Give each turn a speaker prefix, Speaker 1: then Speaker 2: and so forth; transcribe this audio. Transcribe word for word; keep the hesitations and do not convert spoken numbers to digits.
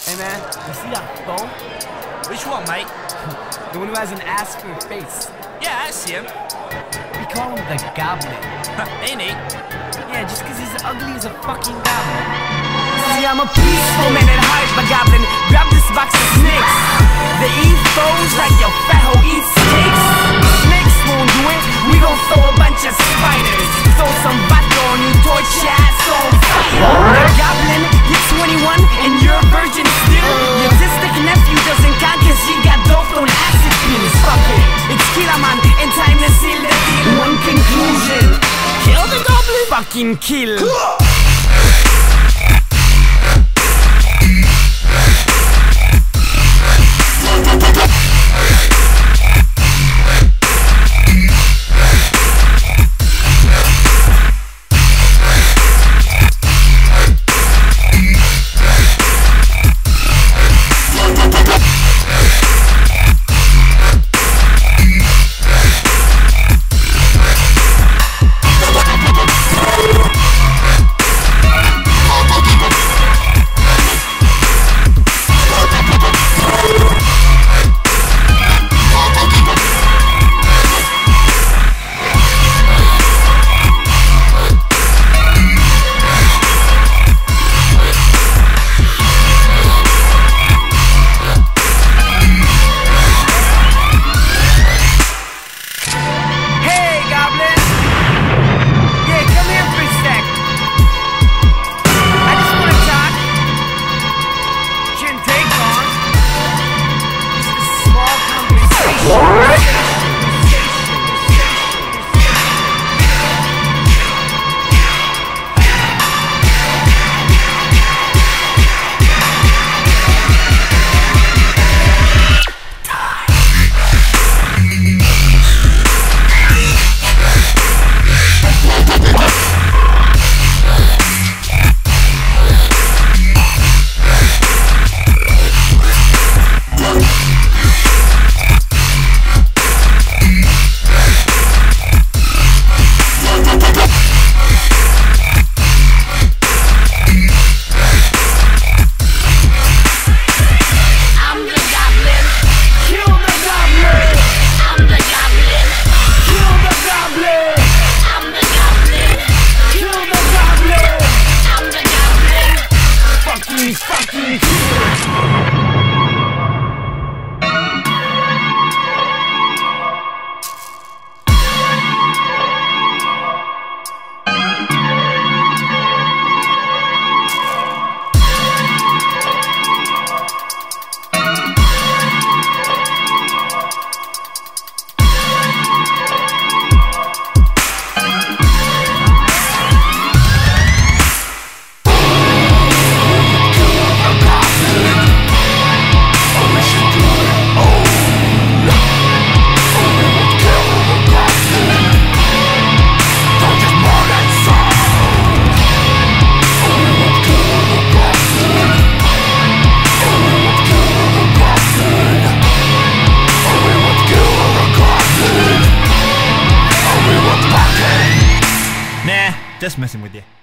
Speaker 1: Hey man, you see that phone?
Speaker 2: Which one, mate?
Speaker 1: The one who has an ass for a face.
Speaker 2: Yeah, I see him.
Speaker 1: We call him the Goblin.
Speaker 2: Ain't he?
Speaker 1: Yeah, just cause he's ugly as a fucking goblin. See, I'm a peaceful man at heart, but Goblin, grab this box of snakes. They eat foes like your fat hoe eats steaks. Snakes won't do it, we gon' throw a bunch of spiders. Throw some vodka on you, torch your ass on fire. The Goblin, you're twenty-one and you're a virgin still. Your distant nephew doesn't count cause he got doped on acid pills. Fuck it, it's Killaman and time to seal the deal. One conclusion, kill the Goblin. Fucking kill.
Speaker 2: Just messing with you.